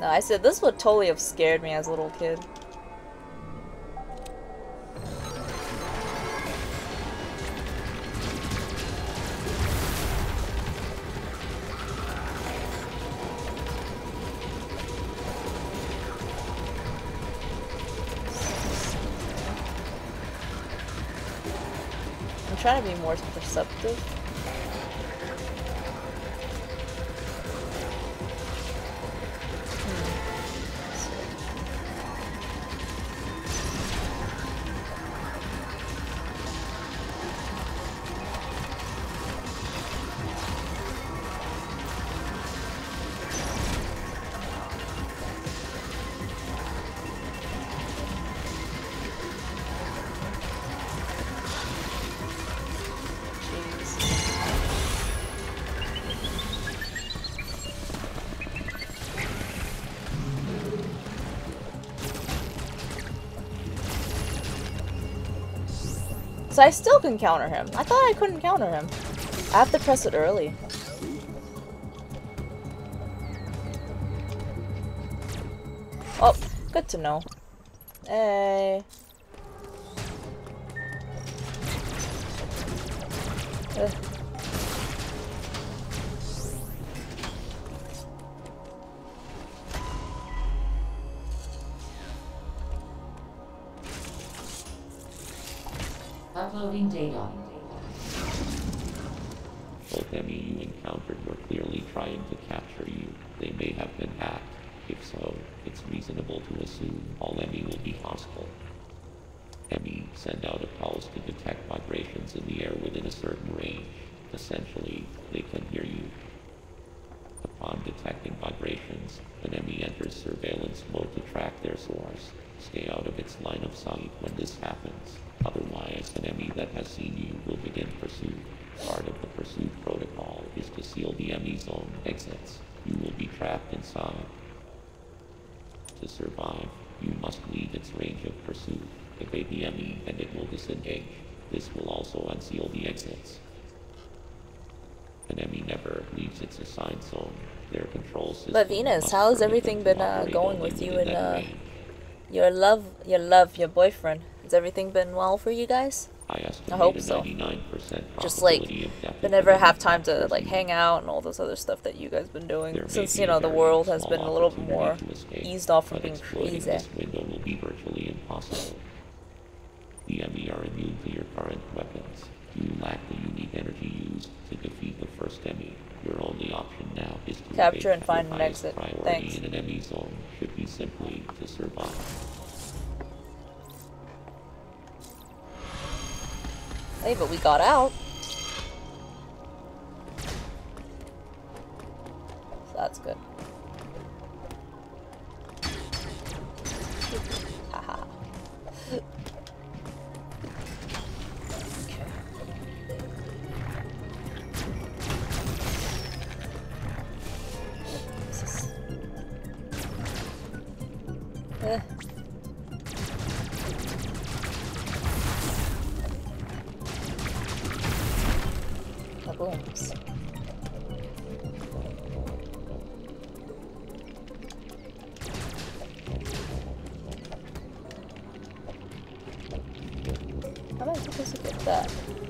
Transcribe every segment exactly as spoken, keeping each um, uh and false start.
No, I said this would totally have scared me as a little kid. I'm trying to be more perceptive. So I still can counter him. I thought I couldn't counter him. I have to press it early. Oh, good to know. Hey. Uh. Uploading data. Both enemy you encountered were clearly trying to capture you. They may have been hacked. If so, it's reasonable to assume all enemy will be hostile. Enemy send out a pulse to detect vibrations in the air within a certain range. Essentially, they can hear you. Upon detecting vibrations, an enemy enters surveillance mode to track their source. Stay out of its line of sight when this happens. Otherwise, an enemy that has seen you will begin pursuit. Part of the pursuit protocol is to seal the enemy's own exits. You will be trapped inside. To survive, you must leave its range of pursuit. Evade the enemy and it will disengage. This will also unseal the exits. An enemy never leaves its assigned zone. Their control system. But Venus, how has everything been uh, going with you and uh, your love, your love, your boyfriend? Has everything been well for you guys? I, I hope so. Just like, they never have time to like hang out and all this other stuff that you guys been doing. Since, you know, the world has been a little bit more eased off from being crazy. This window will be virtually impossible. The enemy are immune to your current weapons. You lack the unique energy used to defeat the first enemy. Your only option now is to capture and find an exit. Thanks. In an enemy zone should be simply to survive. Hey, but we got out. So that's good. Haha. Eh. Booms. How am I supposed to get that?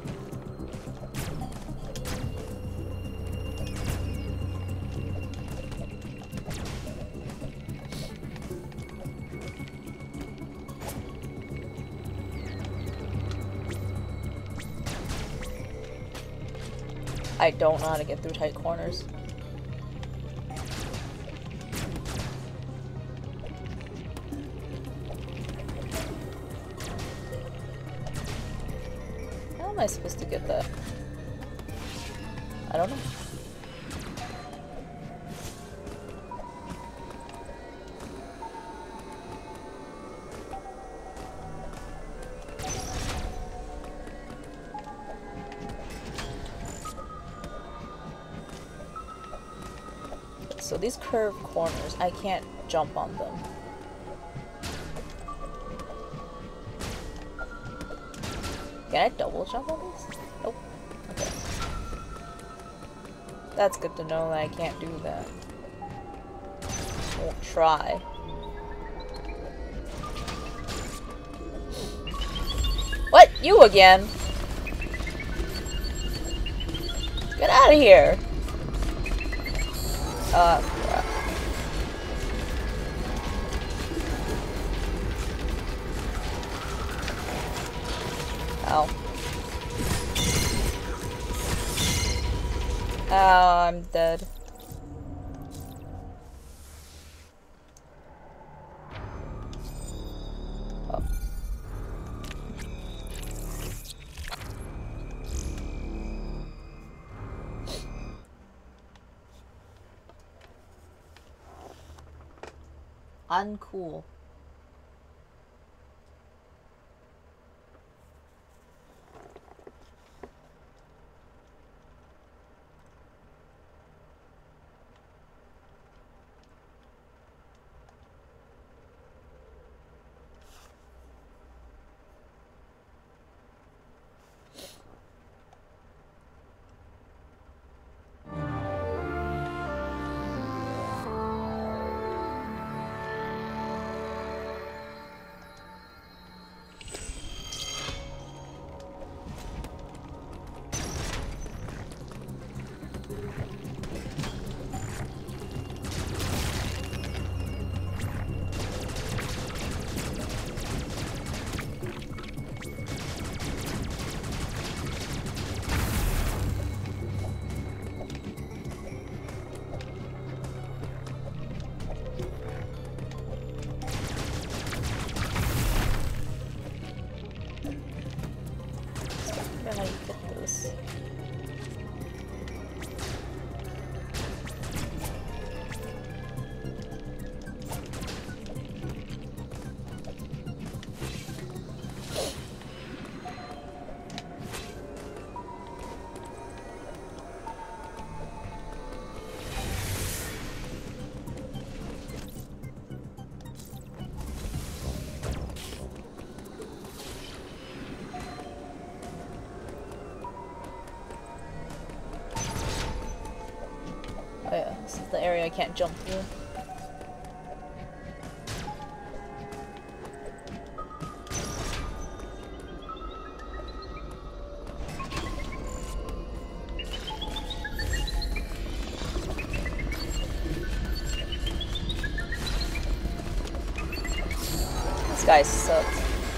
I don't know how to get through tight corners. How am I supposed to get that? I don't know. So these curved corners, I can't jump on them. Can I double jump on these? Nope. Okay. That's good to know that I can't do that. won't try. What? You again? Get out of here! Uh, crap. Ow. Ow, I'm dead. Oh. Uncool. How you get this? Oh yeah, this is the area I can't jump through. This guy sucks.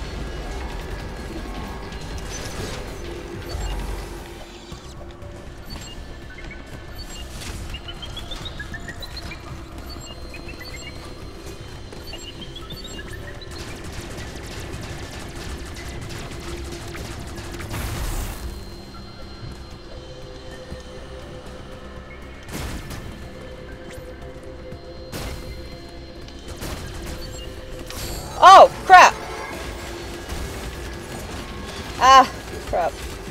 Oh, crap! Ah, crap.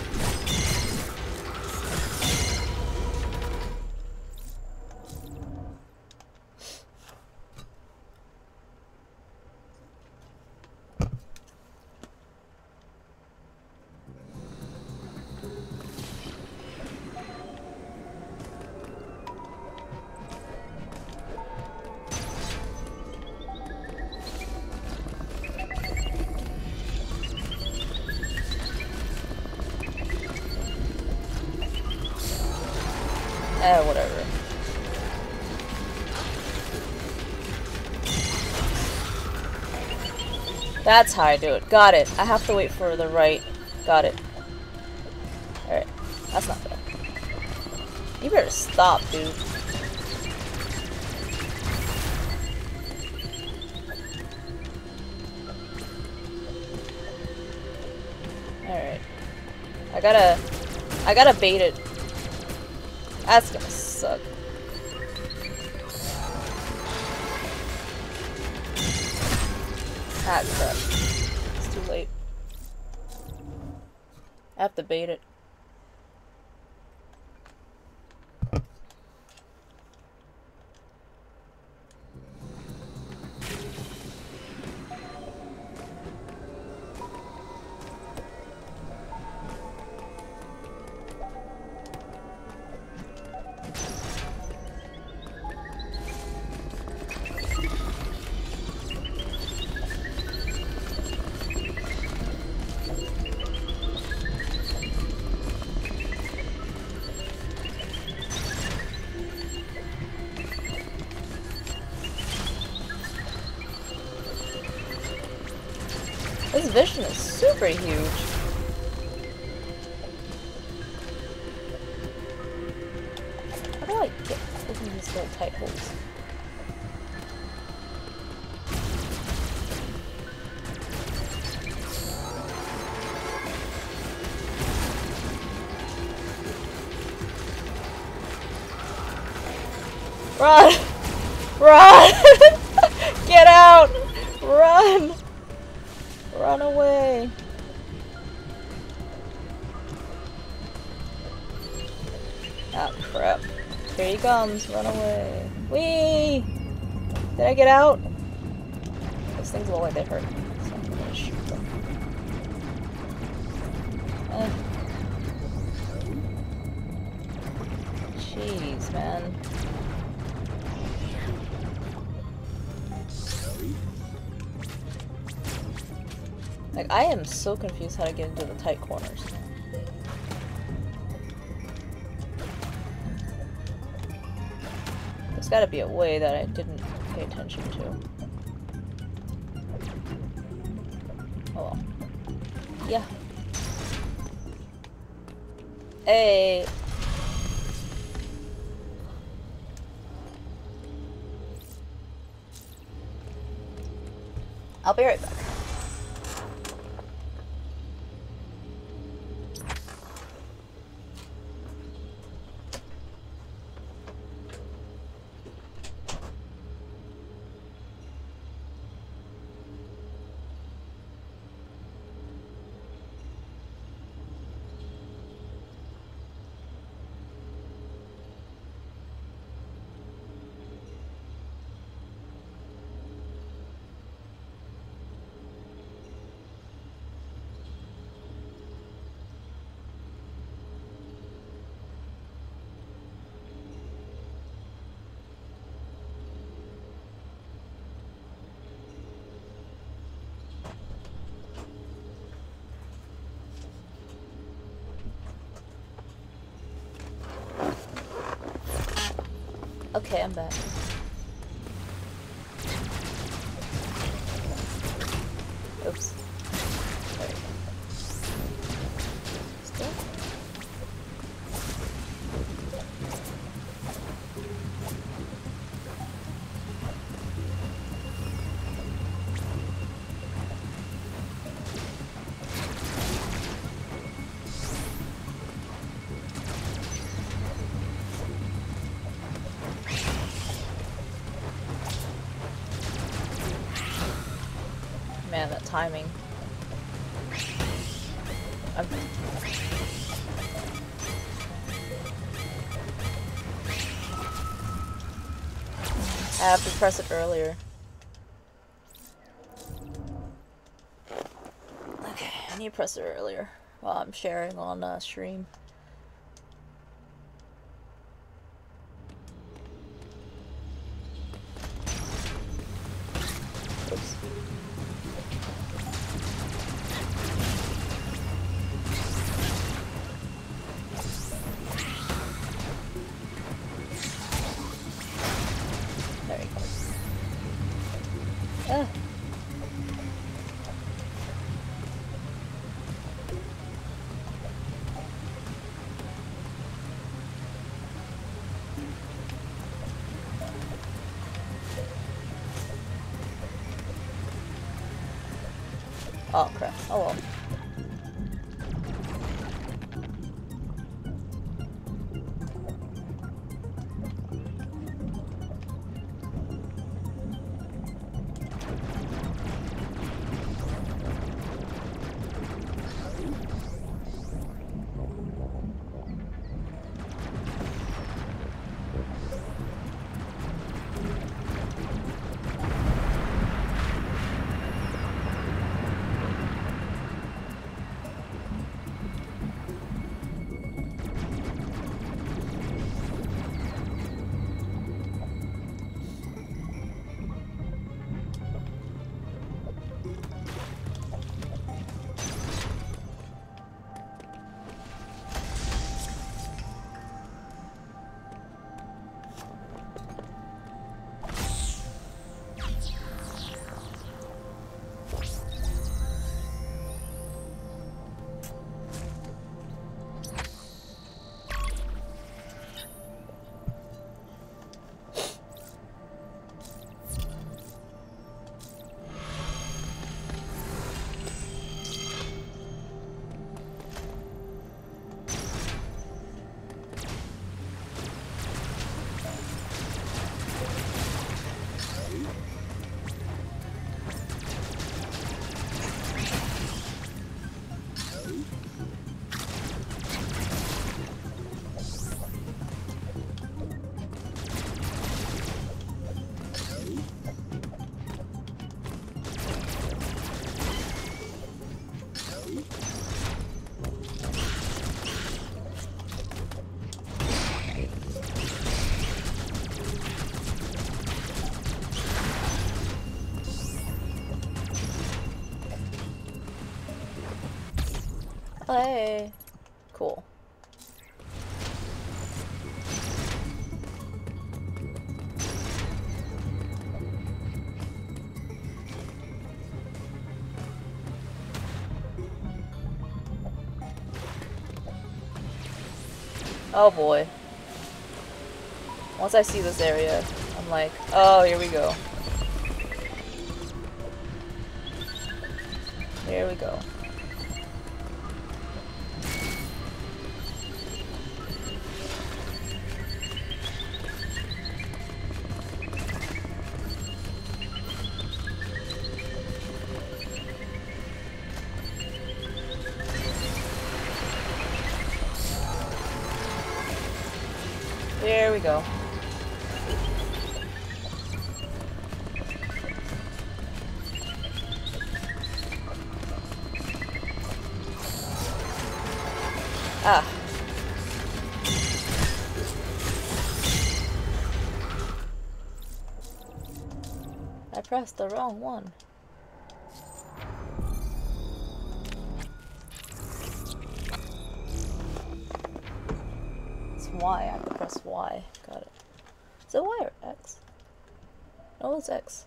Eh, whatever. That's how I do it. Got it. I have to wait for the right. Got it. Alright. That's not bad. You better stop, dude. Alright. I gotta... I gotta bait it. That's gonna suck. Ah, crap. It's too late. I have to bait it. This vision is super huge. How do I get open these little tight holes? Run! Run! Get out! Run! Run away! Ah, crap. Here he comes. Run away. Whee! Did I get out? Those things look like they hurt. So I'm gonna shoot them. Eh. Jeez, man. Like, I am so confused how to get into the tight corners. There's gotta be a way that I didn't pay attention to. Oh well. Yeah. Hey! I'll be right back. Okay, I'm back. Oops. There we go. Still? Man, that timing. I'm... I have to press it earlier. Okay, I need to press it earlier while I'm sharing on uh, stream. Oops. There he goes. Ah. Oh crap. Oh well. Oh, hey. Cool. Oh boy. Once I see this area, I'm like, oh, here we go. Here we go. There we go. Ah. I pressed the wrong one. It's Y. I have to press Y. Got it. Is it Y or X? Oh, it's X.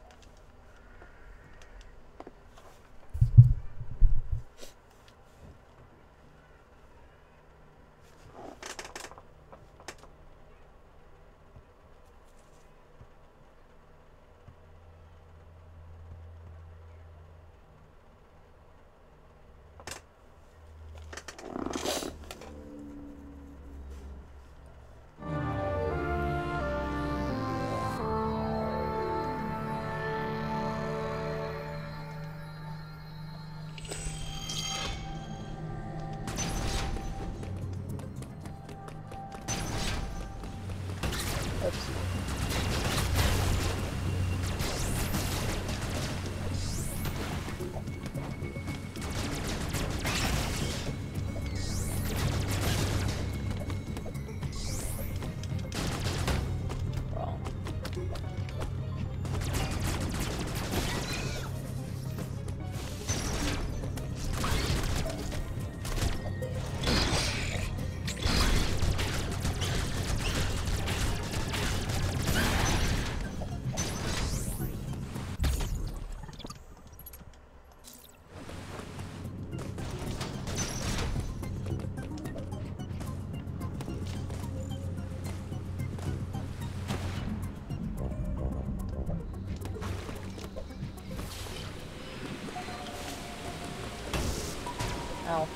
Ow.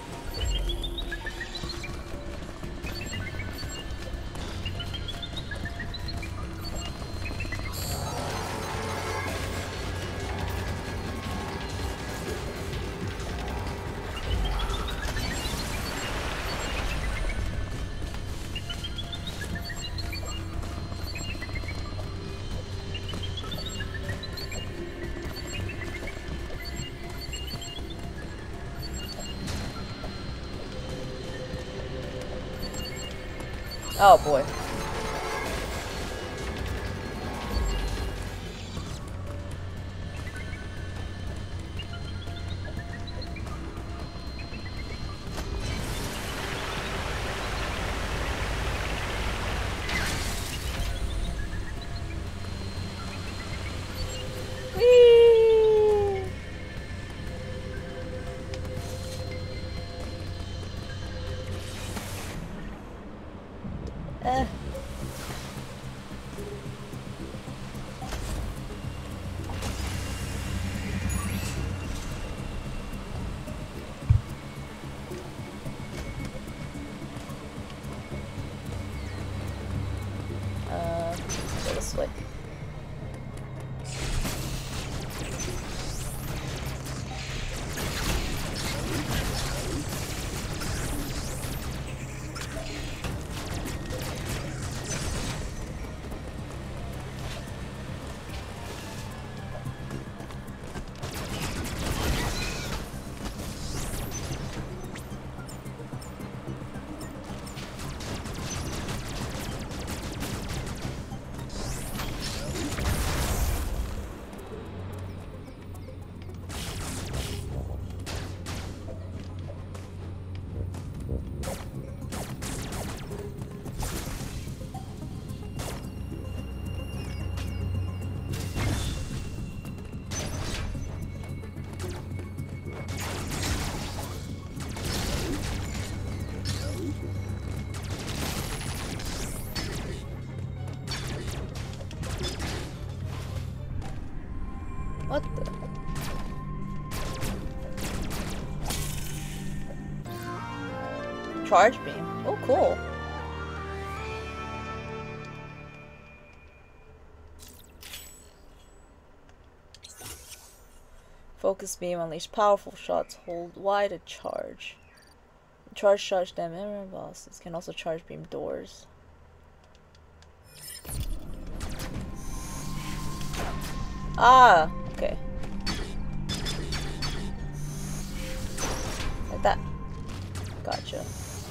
Oh boy. Whee! Eh. Uh, go this way. What the? Charge beam. Oh, cool. Focus beam, unleash powerful shots, hold Y to charge. Charge charge damage bosses. Can also charge beam doors. Ah, okay. Like that. Gotcha.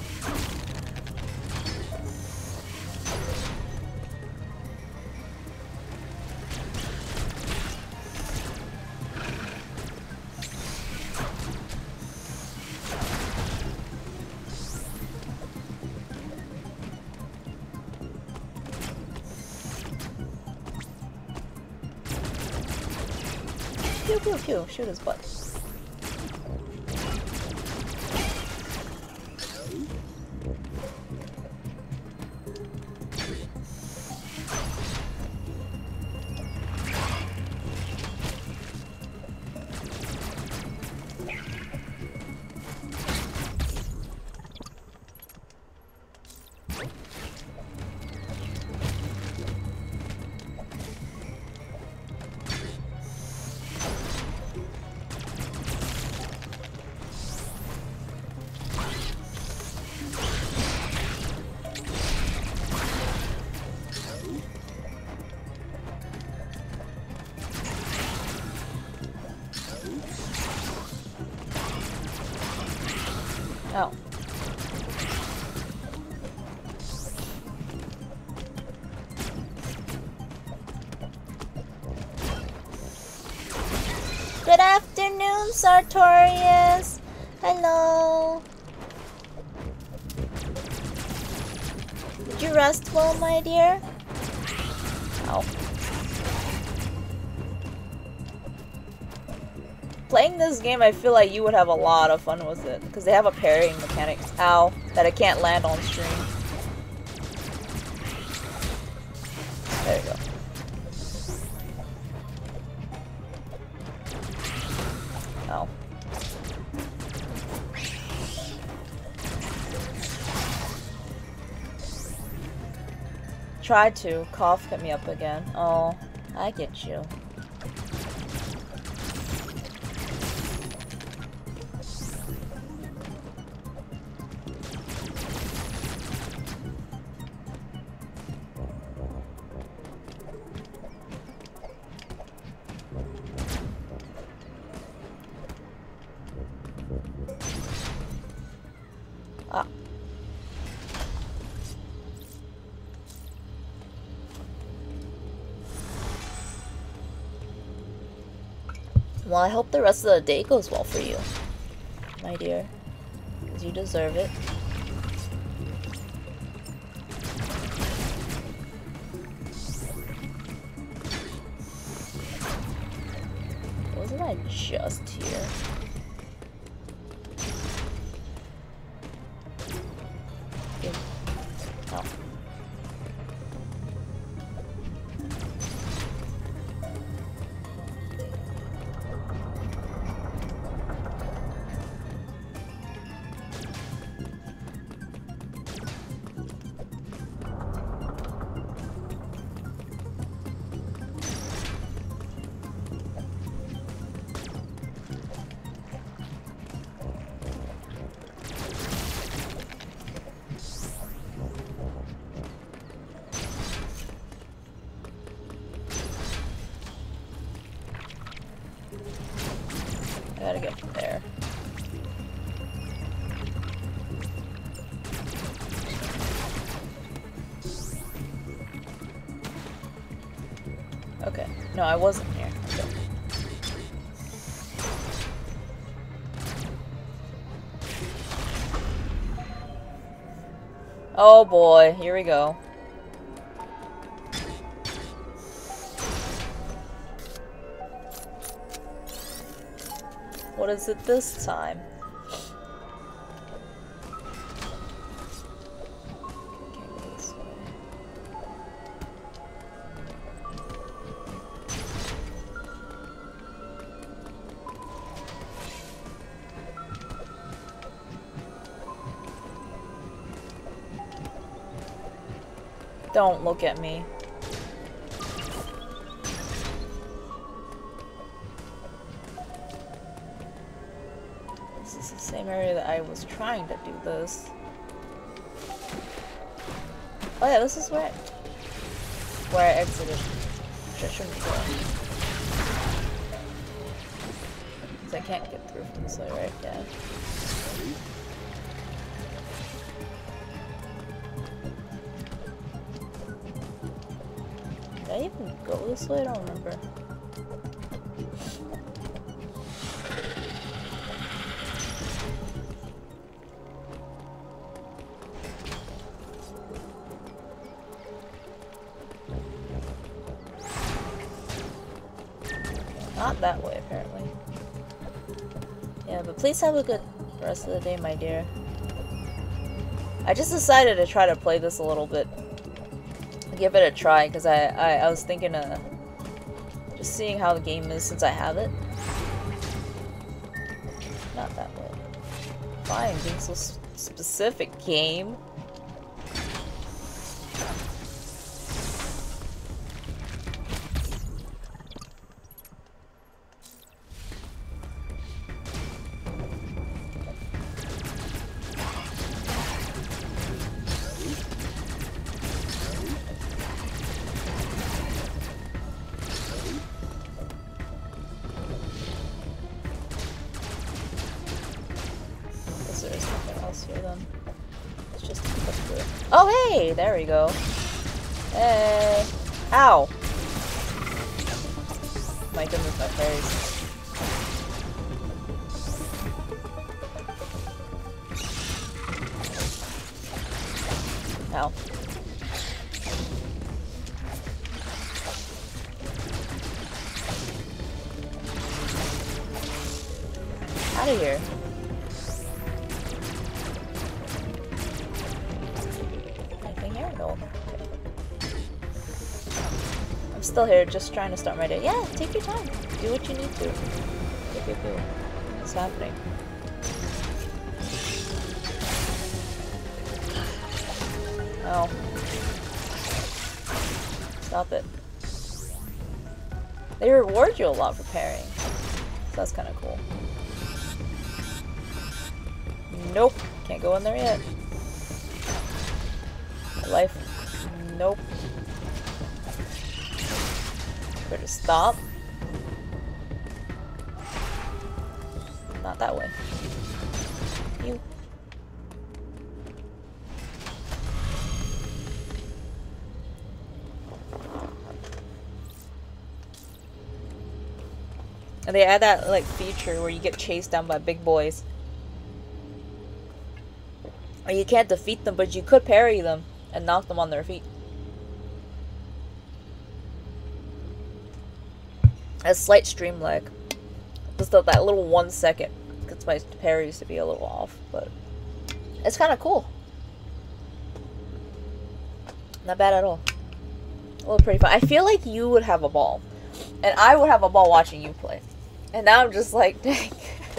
Pew pew pew, shoot his butt. Oh. Good afternoon, Sartorius. Hello. Did you rest well, my dear? Ow. Playing this game, I feel like you would have a lot of fun with it, because they have a parrying mechanic, ow, that I can't land on stream. There you go. Ow. Tried to. Cough hit me up again. Oh, I get you. Ah. Well, I hope the rest of the day goes well for you, my dear, because you deserve it. Wasn't I just here? Oh. I gotta get from there. Okay. No, I wasn't here. Okay. Oh boy, here we go. What is it this time? Don't look at me. This is the same area that I was trying to do this. Oh yeah, this is where where I exited. Which I shouldn't be going. Because I can't get through from this way, right? Yeah. Did I even go this way? I don't remember. Not that way, apparently. Yeah, but please have a good rest of the day, my dear. I just decided to try to play this a little bit. Give it a try, because I, I, I was thinking of just seeing how the game is since I have it. Not that way. Fine, being so specific, game. Oh, hey! There we go. Hey! Ow! My goodness, my face. Ow. Out of here. I'm still here, just trying to start my day. Yeah, take your time. Do what you need to. Okay, cool. What's happening? Oh. Stop it. They reward you a lot for parrying. So that's kind of cool. Nope. Can't go in there yet. Life. Nope. Better stop. Not that way. You. And they add that like feature where you get chased down by big boys. Or you can't defeat them, but you could parry them and knock them on their feet. A slight stream lag. Just that little one second gets my parries to be a little off, but it's kind of cool. Not bad at all. A little pretty fun. I feel like you would have a ball, and I would have a ball watching you play. And now I'm just like, dang.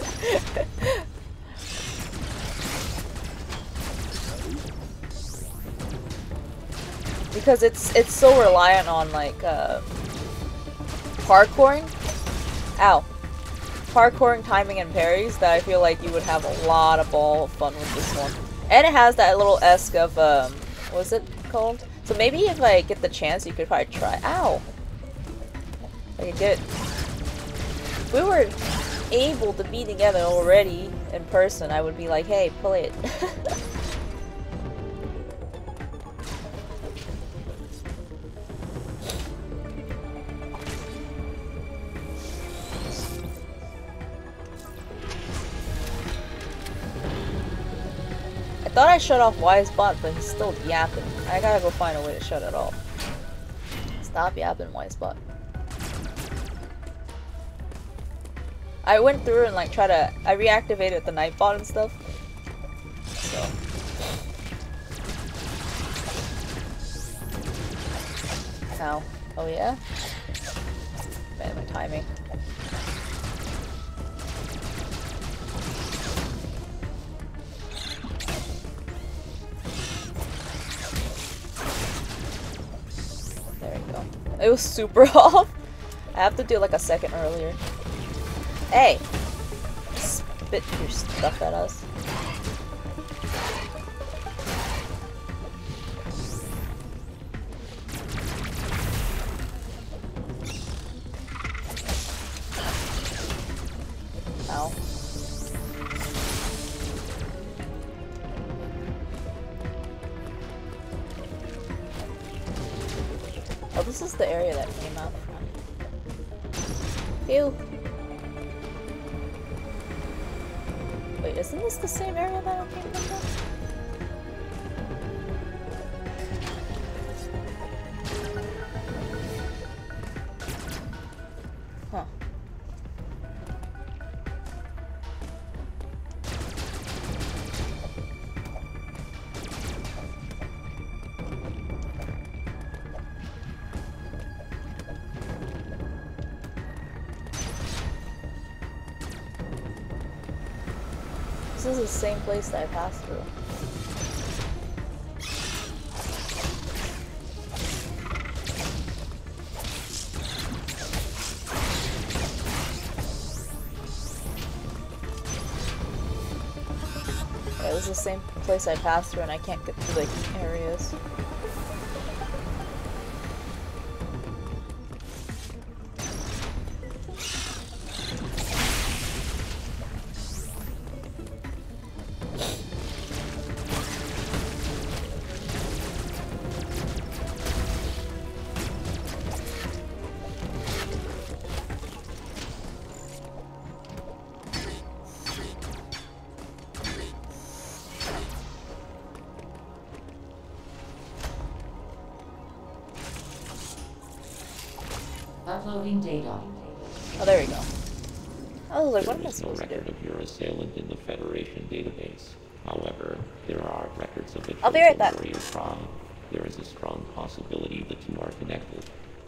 Because it's it's so reliant on like uh, parkouring. Ow. Parkouring, timing, and parries that I feel like you would have a lot of ball of fun with this one. And it has that little esque of, um, what's it called? So maybe if I get the chance, you could probably try. Ow! I could get. If we were able to be together already in person, I would be like, hey, play it. I thought I shut off Wisebot, but he's still yapping. I gotta go find a way to shut it off. Stop yapping, Wisebot. I went through and like try to. I reactivated the Nightbot and stuff. So. Ow. Oh yeah? Man, my timing. It was super off. I have to do like a second earlier. Hey! Spit your stuff at us. Ow. Oh, this is the area that came out from. Ew. Wait, isn't this the same area that it came from? Huh. This is the same place that I passed through. Yeah, this is the same place I passed through and I can't get to the areas. Uploading data. Oh, there we go. I was like, what am I There is no supposed to record do? of your assailant in the Federation database. However, there are records of a I'll be right back. warrior tribe. There is a strong possibility the two are connected.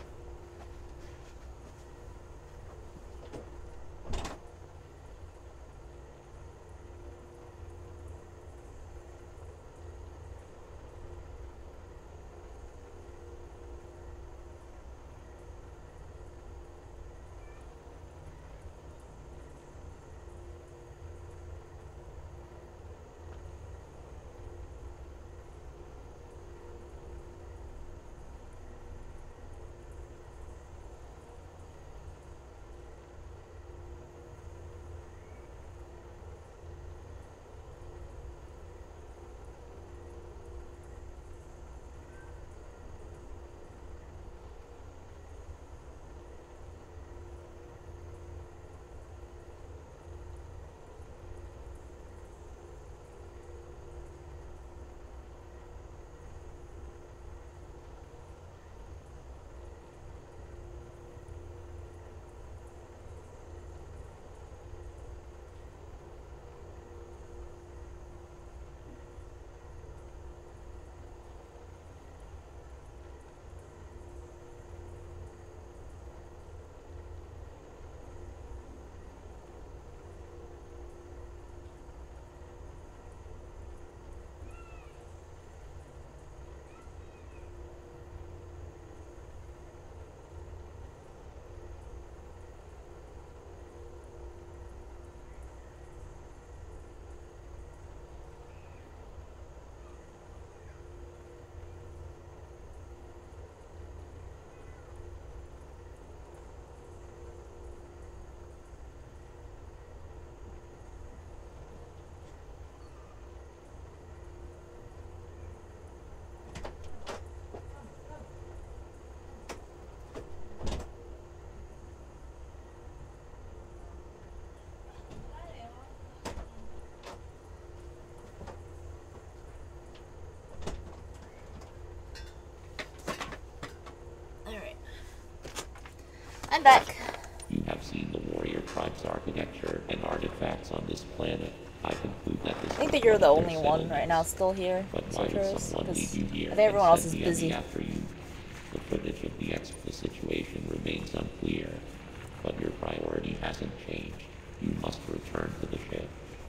I'm back. You have seen the warrior tribe's architecture and artifacts on this planet. I conclude that this I think was that you're the one of only their one right now still here. But why would Citrus, someone leave 'cause you here I think everyone and else is send the enemy busy. after you? The footage of the expl situation remains unclear, but your priority hasn't changed. You must return to the ship.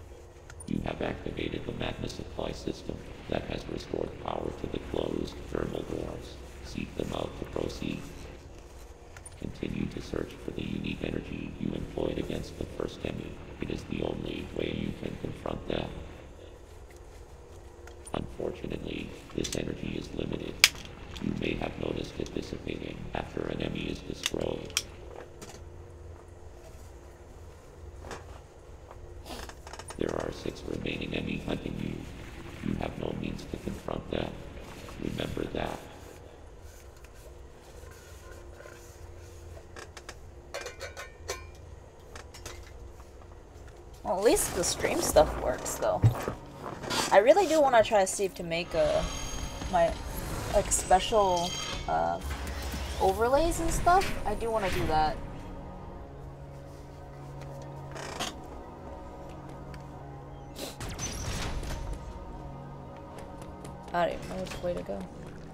You have activated the magna supply system that has restored power to the closed thermal doors. Seek them out to proceed. search for the unique energy you employed against the first enemy. It is the only way you can confront them. Unfortunately, this energy is limited. You may have noticed it dissipating after an enemy is destroyed. There are six remaining enemies hunting you. You have no means to confront them. Remember that. Well, at least the stream stuff works, though. I really do want to try to see if to make a my like special uh, overlays and stuff. I do want to do that. I don't even know which way to go.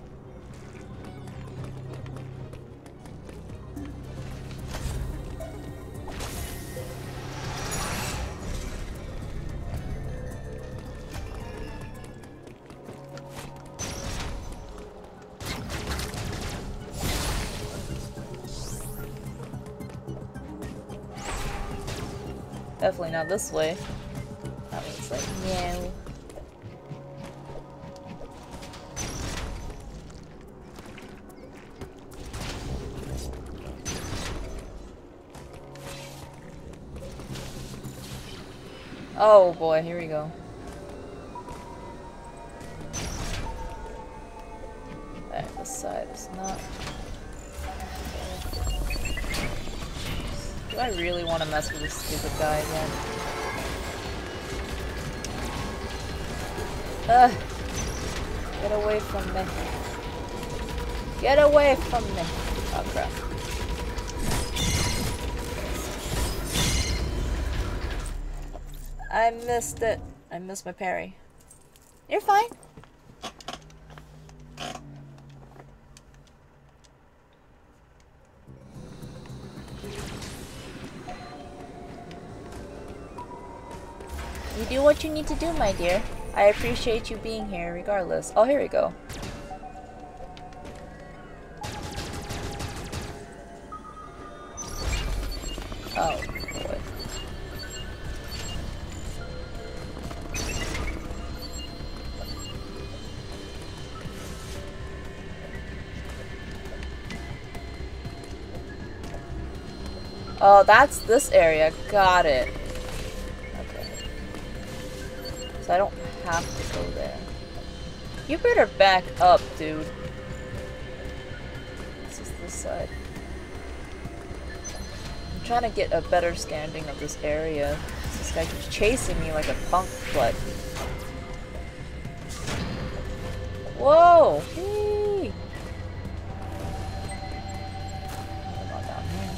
Definitely not this way. That means like, meow. Oh boy, here we go. Alright, this side is not. Do I really want to mess with this stupid guy again? Ugh. Get away from me. Get away from me. Oh crap. I missed it. I missed my parry. You're fine. You do what you need to do, my dear. I appreciate you being here regardless. Oh, here we go. Oh, boy. Oh, that's this area. Got it. I don't have to go there. You better back up, dude. This is this side. I'm trying to get a better standing of this area. This guy keeps chasing me like a punk, but... Whoa! Hey! Come on down here.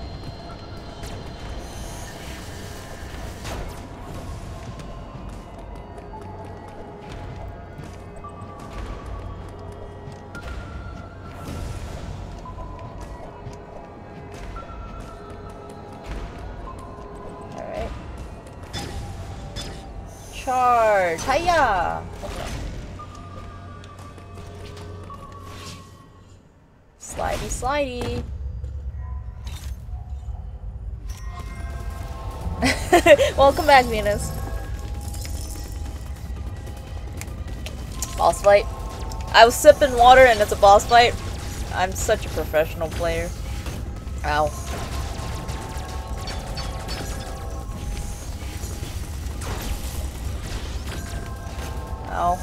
Charge! Hiya! Okay. Slidey, slidey. Welcome back, Venus. Boss fight. I was sipping water and it's a boss fight. I'm such a professional player. Ow. Ow.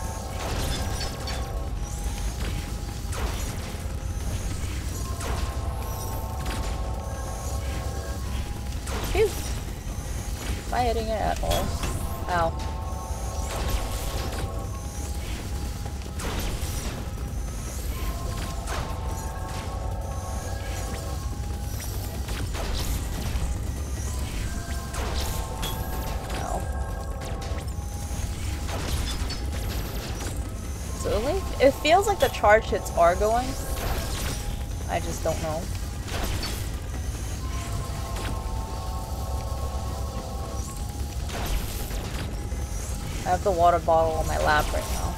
Phew. Am I hitting it at all? Ow. It feels like the charge hits are going. I just don't know. I have the water bottle on my lap right now.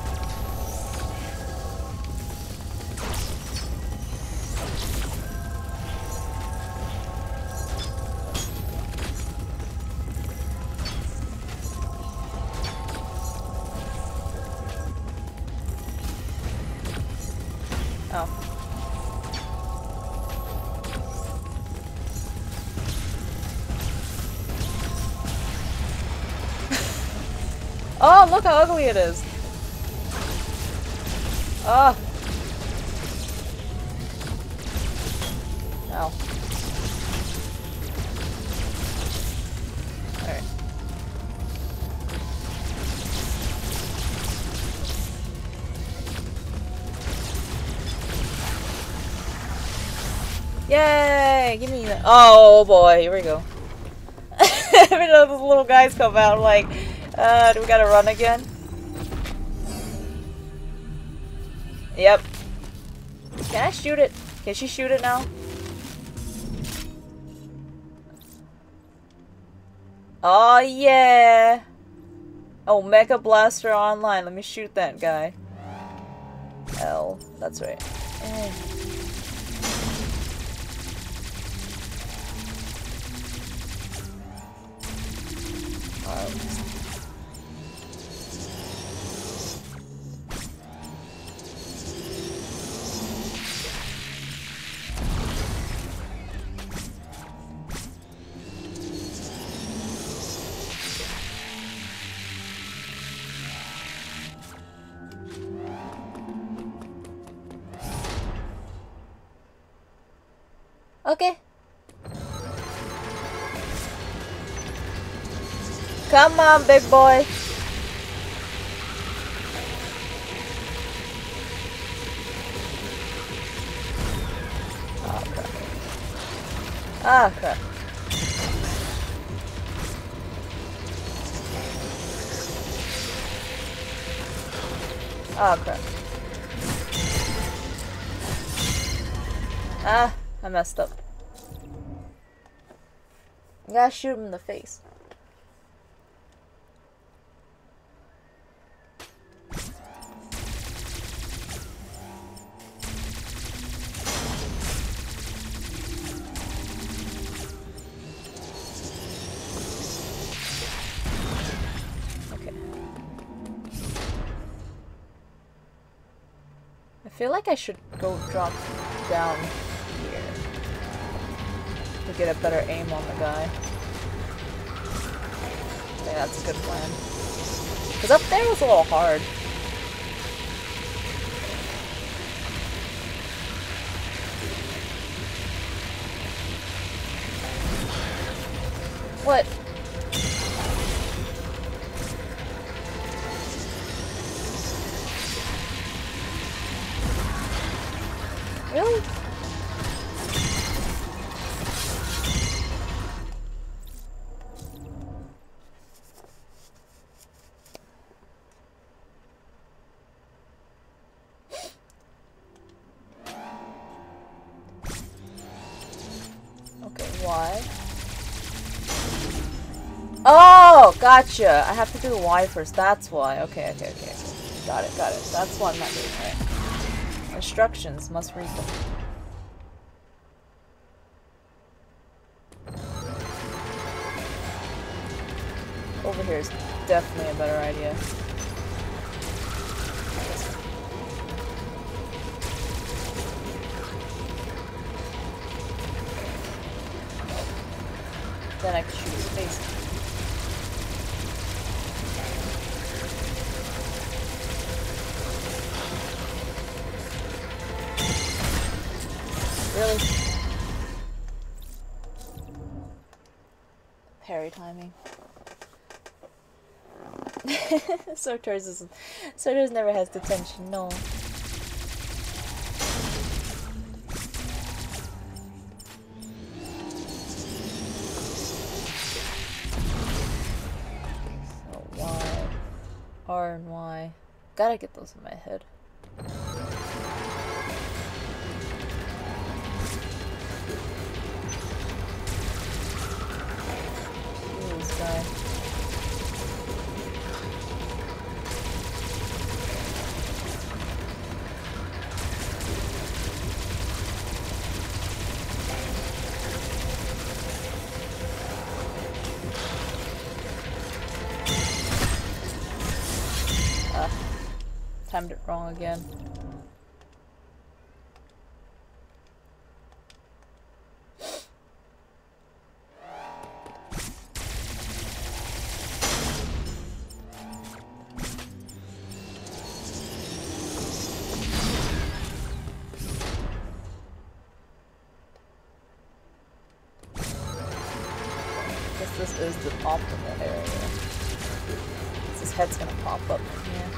Oh, look how ugly it is. Ah. Ow. Alright. Yay! Give me that. Oh boy, here we go. Every time those little guys come out, I'm like, uh, do we gotta run again? Yep. Can I shoot it? Can she shoot it now? Oh yeah! Oh, Mega Blaster Online. Let me shoot that guy. L. That's right. Eh. Alright. Okay. Come on, big boy. Oh, crap. Ah, crap. Oh, crap. Ah, I messed up. You gotta shoot him in the face. Okay. I feel like I should go drop down here to get a better aim on the guy. I think that's a good plan. Because up there was a little hard. What? Really? Okay, why? Oh, gotcha. I have to do the Y first. That's why. Okay, okay, okay. okay. Got it, got it. That's why I'm not doing it right. Instructions. Must read them. Over here is definitely a better idea. Then I can shoot his face. Really? Parry timing. Sartor's is Sartor's never has detention, no. So Y, R and Y. Gotta get those in my head. Ooh, this guy. Timed it wrong again. guess this is the optimal area. His head's gonna pop up from here.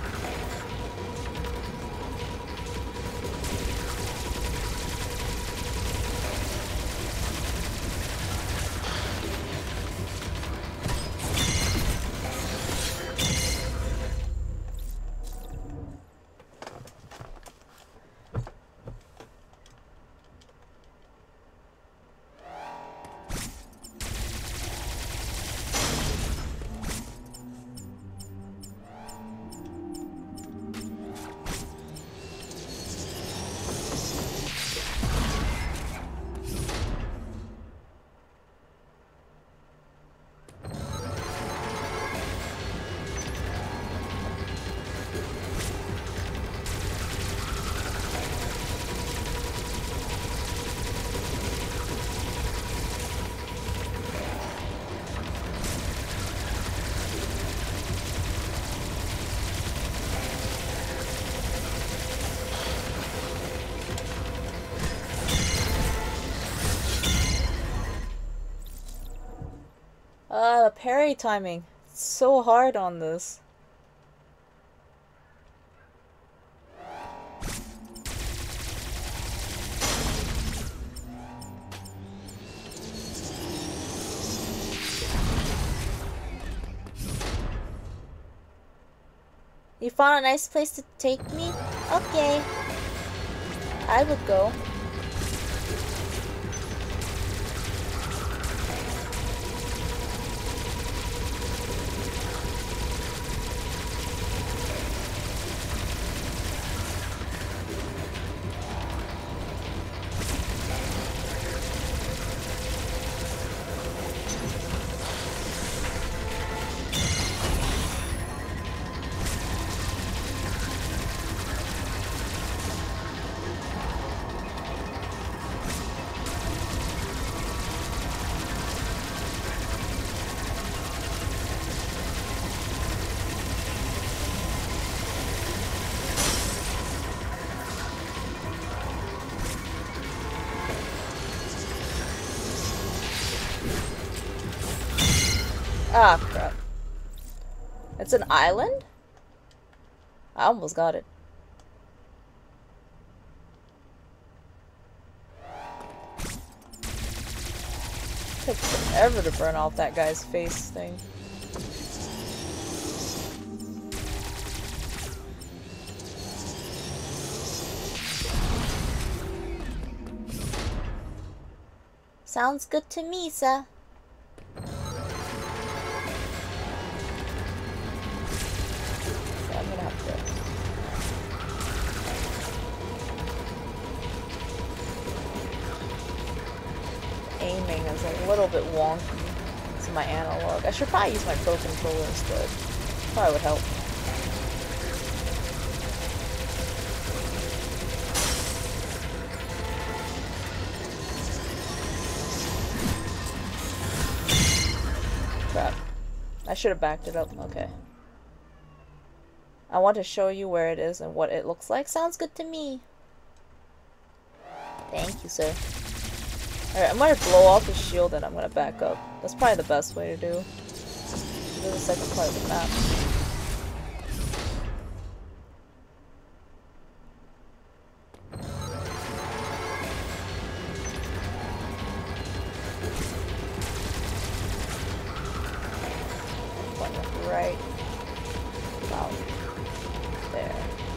Ah, the parry timing. It's so hard on this. You found a nice place to take me? Okay. I would go. Ah, crap. It's an island? I almost got it. Took forever to burn off that guy's face thing. Sounds good to me, sir. Aiming is a little bit wonky to my analog. I should probably use my Pro Controller instead. Probably would help. Crap. I should have backed it up. Okay. I want to show you where it is and what it looks like. Sounds good to me. Thank you, sir. Alright, I'm gonna blow off his shield and I'm gonna back up. That's probably the best way to do. This is the second part of the map. One right about there.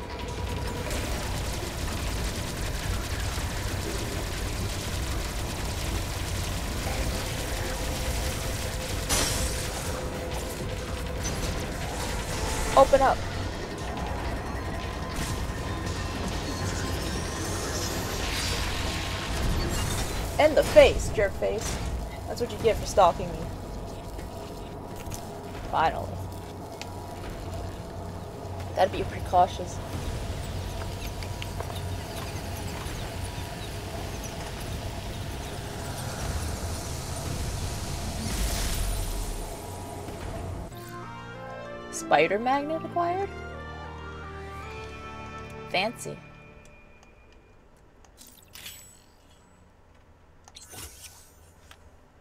Open up. In the face, jerk face. That's what you get for stalking me. Finally. Gotta be precautious. Spider magnet acquired? Fancy.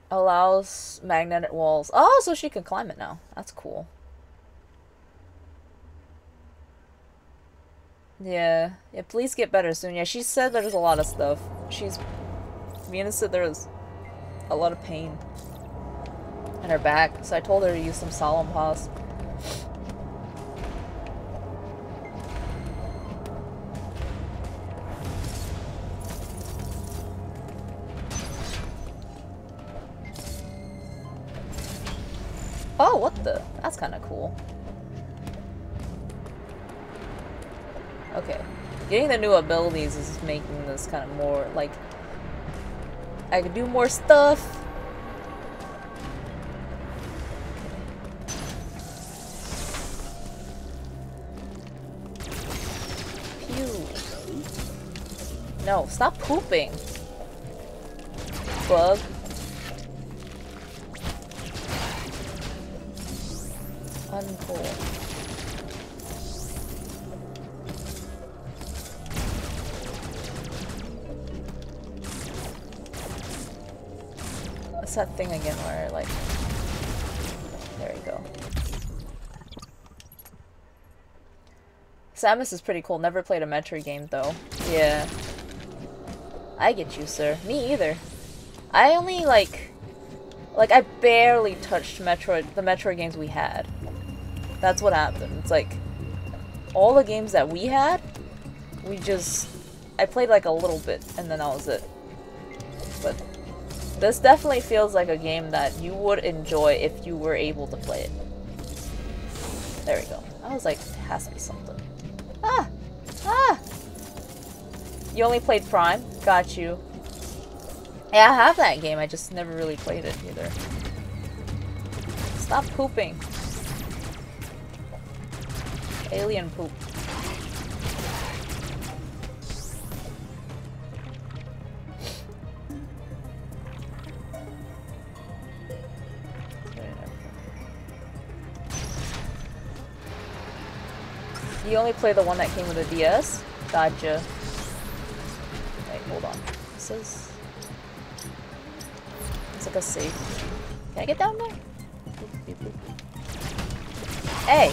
Allows magnetic walls. Oh, so she can climb it now. That's cool. Yeah. Yeah, please get better soon. Yeah, she said there's a lot of stuff. She's... Mina said there's a lot of pain in her back, so I told her to use some Salonpas. Oh, what the? That's kind of cool. Okay. Getting the new abilities is making this kind of more, like... I can do more stuff. Pew. No, stop pooping. Bug. Uncool. What's that thing again where, like... There you go. Samus is pretty cool. Never played a Metroid game, though. Yeah. I get you, sir. Me either. I only, like... Like, I barely touched Metroid, the Metroid games we had. That's what happened. It's like, all the games that we had, we just... I played like a little bit, and then that was it. But this definitely feels like a game that you would enjoy if you were able to play it. There we go. I was like, it has to be something. Ah! Ah! You only played Prime? Got you. Yeah, I have that game, I just never really played it either. Stop pooping. Alien poop. You only play the one that came with a D S? Gotcha. Wait, hold on. This is... It's like a safe. Can I get down there? Hey!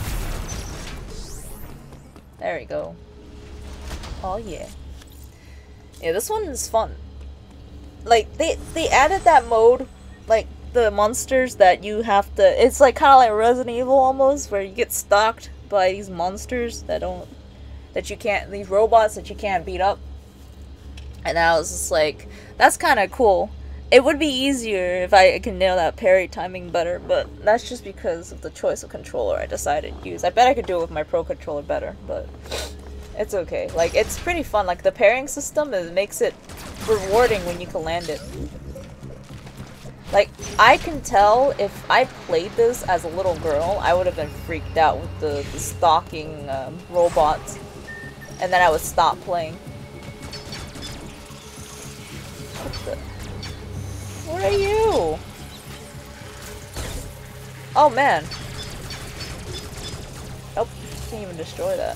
There we go. Oh yeah. Yeah, this one is fun. Like, they, they added that mode, like, the monsters that you have to... It's like kind of like Resident Evil almost, where you get stalked by these monsters that don't... That you can't... These robots that you can't beat up. And I was just like, that's kind of cool. It would be easier if I can nail that parry timing better, but that's just because of the choice of controller I decided to use. I bet I could do it with my Pro Controller better, but it's okay. Like, it's pretty fun. Like, the parrying system, it makes it rewarding when you can land it. Like, I can tell if I played this as a little girl, I would have been freaked out with the, the stalking um, robots, and then I would stop playing. What the... Where are you? Oh man. Nope, can't even destroy that.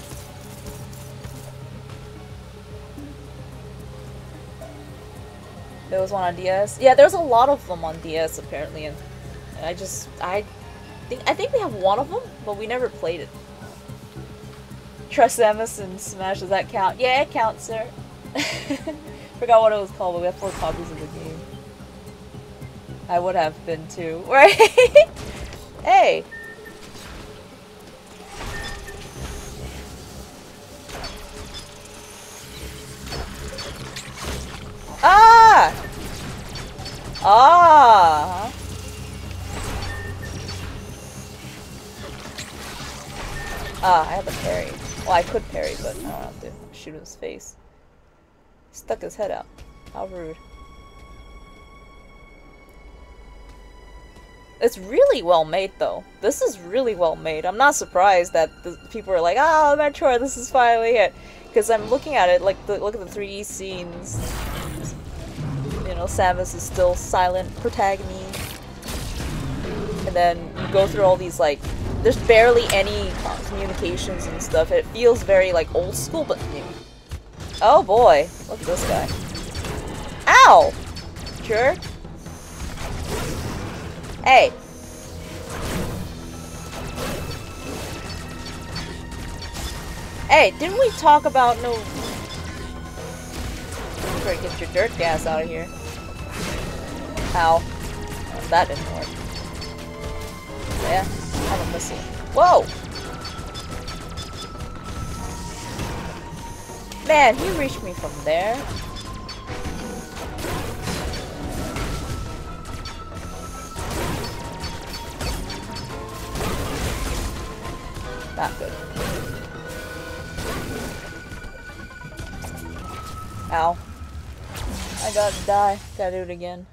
There was one on D S. Yeah, there's a lot of them on D S apparently, and I just I think I think we have one of them, but we never played it. Trust Samus and Smash, does that count? Yeah, it counts, sir. Forgot what it was called, but we have four copies of the game. I would have been too, right? Hey! Ah! Ah! Ah, I have a parry. Well, I could parry, but I don't have to shoot his face. Stuck his head out. How rude. It's really well made, though. This is really well made. I'm not surprised that the people are like, "Oh, Metroid, this is finally it." Because I'm looking at it, like, the, look at the three D scenes. You know, Samus is still silent protagonist. And then you go through all these, like, there's barely any communications and stuff. It feels very, like, old school, but new. Oh boy, look at this guy. Ow! Jerk. Hey! Hey, didn't we talk about no... Try to get your dirt gas out of here. Ow. Oh, that didn't work. Yeah, I'm a missile. Whoa! Man, he reached me from there. Not good. Ow. I gotta die. Gotta do it again.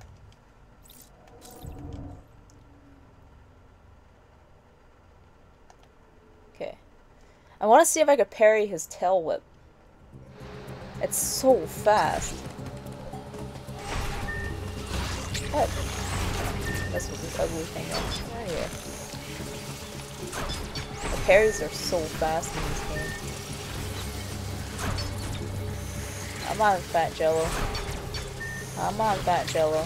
Okay. I want to see if I could parry his tail whip. It's so fast. What? This was this ugly thing right here. The parries are so fast in this game. I'm on Fat Jello. I'm on Fat Jello.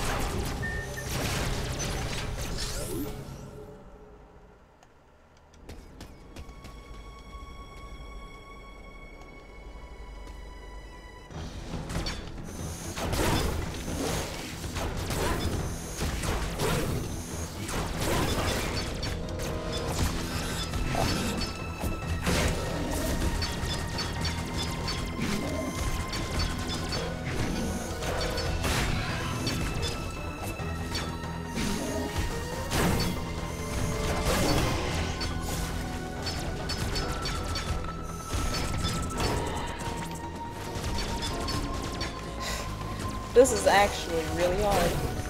This is actually really hard.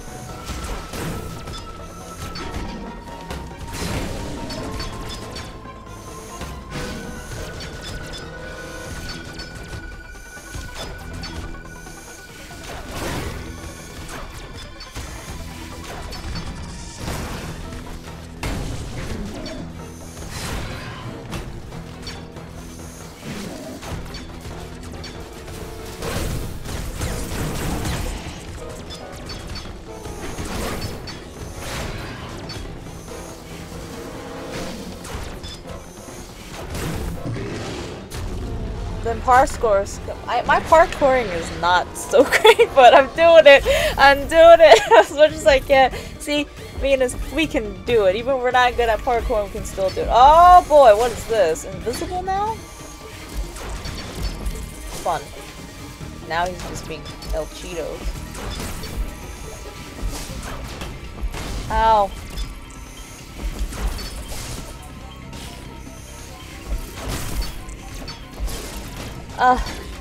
Then parkour, I, my parkouring is not so great, but I'm doing it. I'm doing it as much as I can. See, me and us, we can do it. Even if we're not good at parkour, we can still do it. Oh boy, what is this? Invisible now? Fun. Now he's just being El Cheetos. Ow. Uh,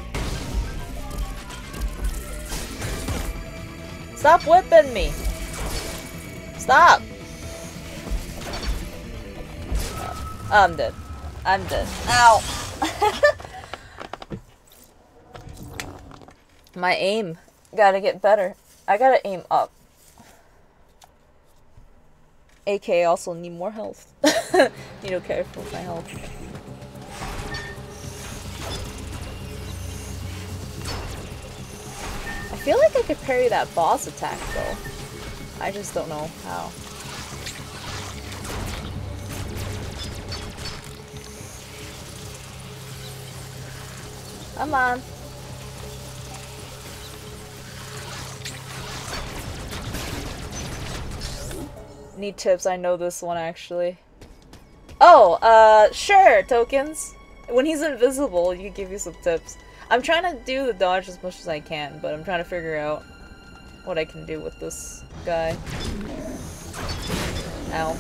stop whipping me. Stop. Uh, I'm dead. I'm dead. Ow. My aim gotta get better. I gotta aim up. A K A also need more health. Need to care for my health. I feel like I could parry that boss attack though. I just don't know how. Come on. Need tips, I know this one actually. Oh, uh, sure, tokens. When he's invisible, you give you some tips. I'm trying to do the dodge as much as I can, but I'm trying to figure out what I can do with this guy. Ow.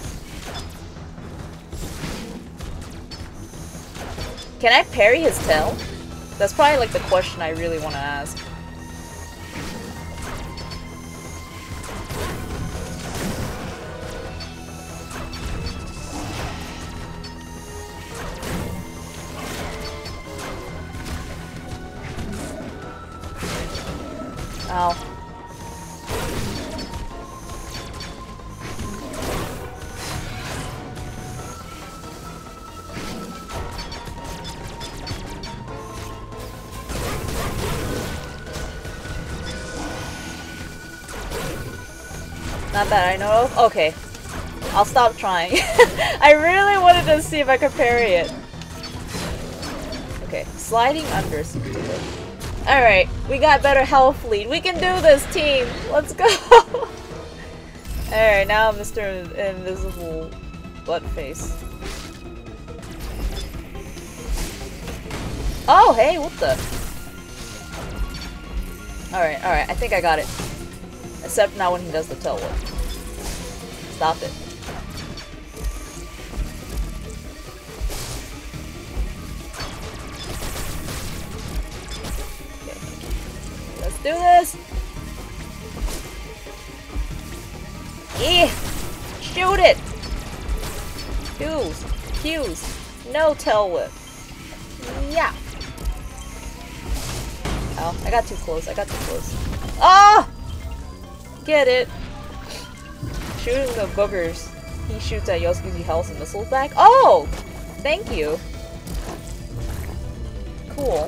Can I parry his tail? That's probably like the question I really want to ask. Ow. Not that I know of. Okay. I'll stop trying. I really wanted to see if I could parry it. Okay. Sliding under. Alright. We got better health lead. We can do this, team. Let's go. Alright. Now Mister Invisible Butt Face. Oh, hey. What the? Alright. Alright. I think I got it. Except not when he does the tail whip. Stop it. Okay. Let's do this! Yeah! Shoot it! Q's. Q's. No tail whip. Yeah! Oh, I got too close. I got too close. Ah! Oh! Get it. Shooting the boogers. He shoots at Yosuke, gives you health and missiles back. Oh! Thank you. Cool.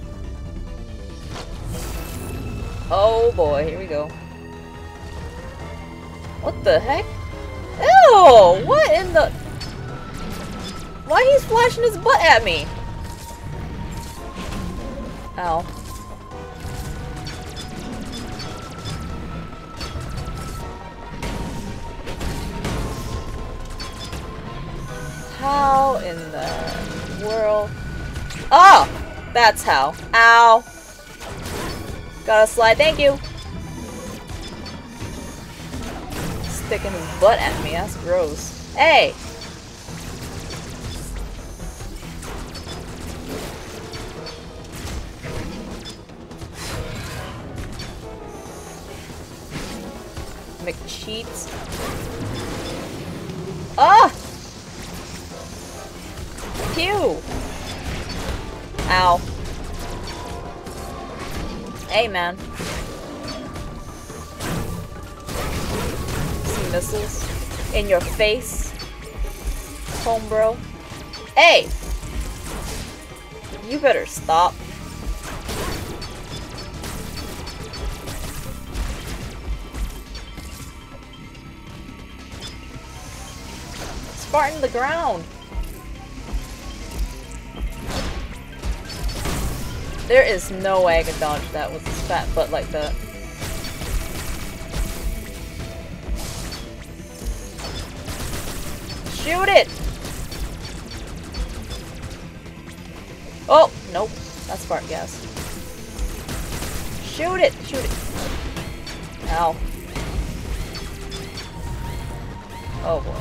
Oh boy, here we go. What the heck? Ew! What in the... Why he's flashing his butt at me? Ow. How in the world? Oh! That's how. Ow. Gotta slide. Thank you. Sticking his butt at me. That's gross. Hey! McCheats. Ah! Pew! Ow. Hey, man. Some missiles in your face, home bro. Hey! You better stop. Spartan the ground. There is no way I could dodge that with his fat butt like that. Shoot it! Oh! Nope. That's Spartan gas. Shoot it! Shoot it! Ow. Oh boy.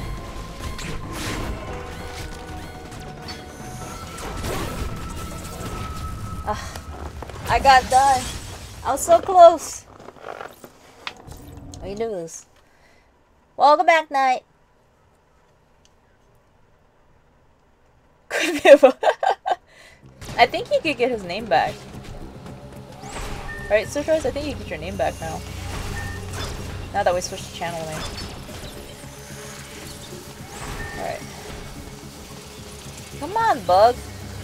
Ah, I got done. I was so close. We do this. Welcome back, Knight. I think he could get his name back. Alright, Surprise, I think you can get your name back now. Now that we switched to channel name. Alright. Come on, Bug.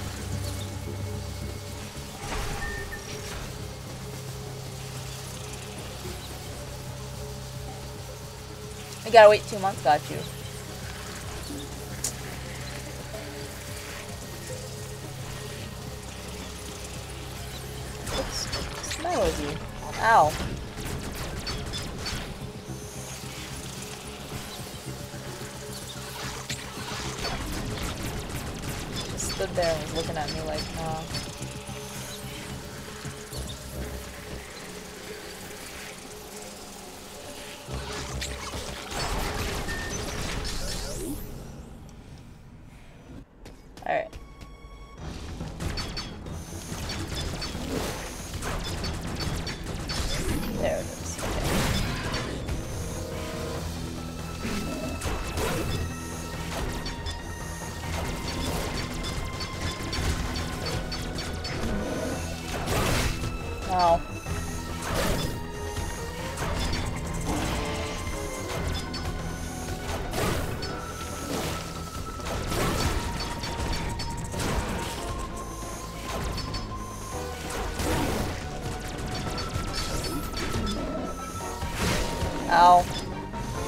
You gotta wait two months, got you. What's, what's the matter with you? Ow. Just stood there and was looking at me like, huh. Alright. There it is. Okay. Oh. Ow.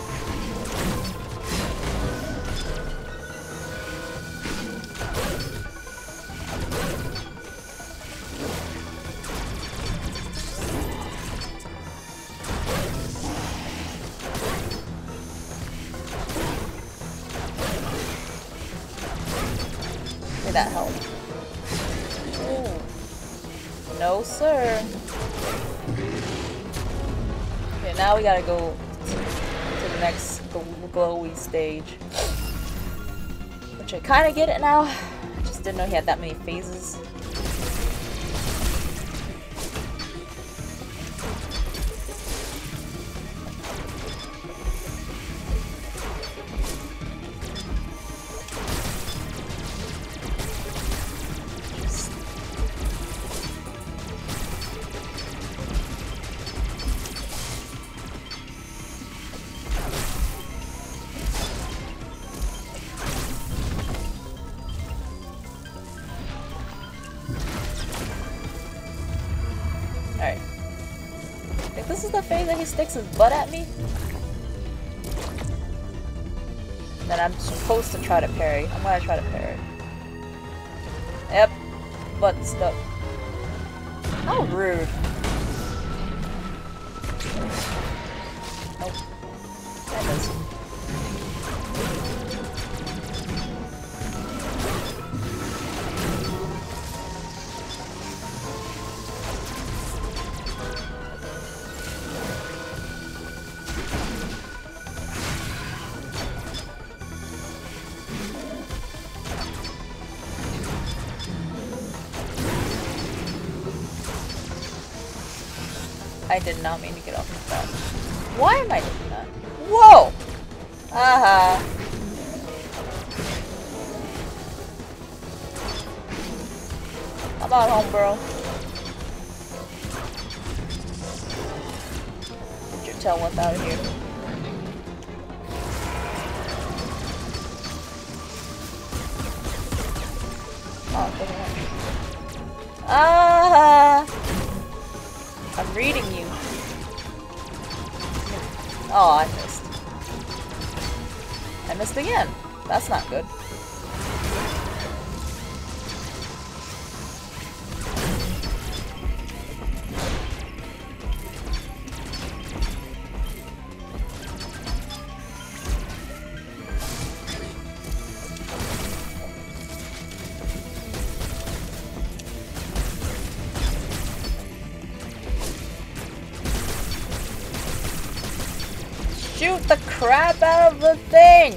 me that help. Ooh. No, sir. Okay, now we gotta go to the next glowy stage. Which I kind of get it now. I just didn't know he had that many phases. Alright. I think this is the phase that he sticks his butt at me. Then I'm supposed to try to parry. I'm gonna try to parry. Yep. Butt stuck. How rude. Nope. That does. I did not mean to get off the bat. Why am I doing that? Whoa! Aha. Uh-huh. Come on home, bro. Get your tail whip out of here. Oh, it doesn't work. Ah! I'm reading you. Oh, I missed. I missed again. That's not good. Shoot the crap out of the thing!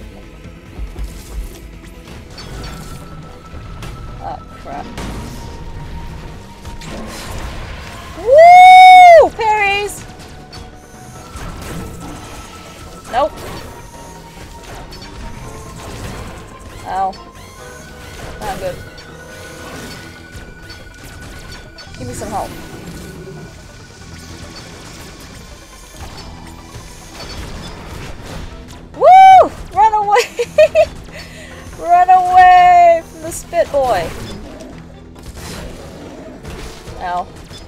Oh, crap. Woo! Parries! Nope. Ow. Not good. Give me some help. Woo! Run away! Run away from the spit boy. Ow.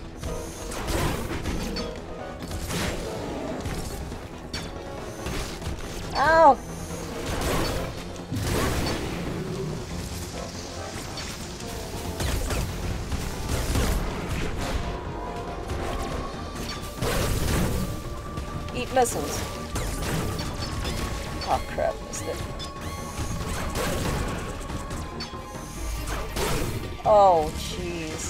Ow! Eat missiles. Oh crap, missed it. Oh jeez.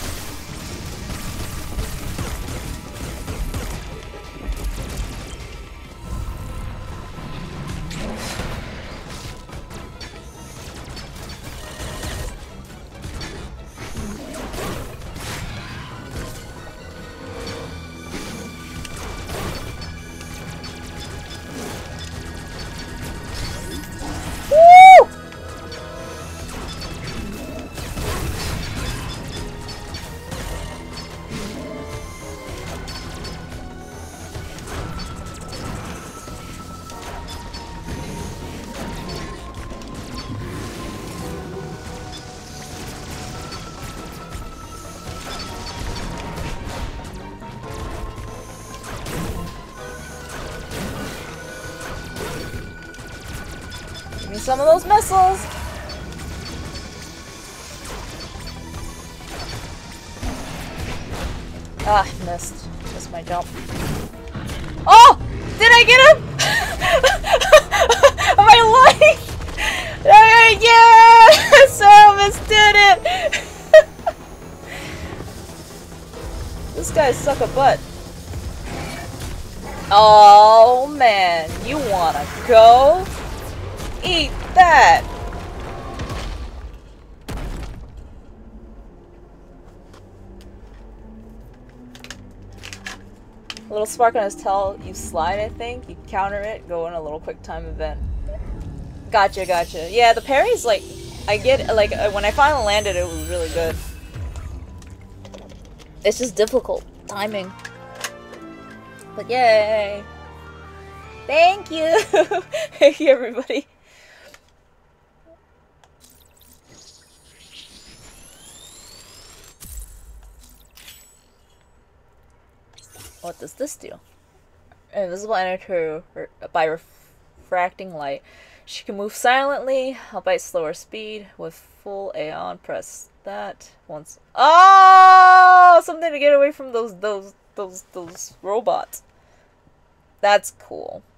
Give me some of those missiles! Ah, missed. Missed my jump. Oh! Did I get him? Am I lying? Alright, yes! I missed guys suck a butt. Oh man, you wanna go? Eat that! A little spark on his tail, you slide, I think. You counter it, go in a little quick time event. Gotcha, gotcha. Yeah, the parry's like, I get, like, uh, when I finally landed, it was really good. It's just difficult timing. But yay! Thank you! Thank you, everybody. What does this do? Invisible enter by refracting light. She can move silently, albeit slower speed, with full Aeon. Press that once. Oh, something to get away from those those those those robots. That's cool.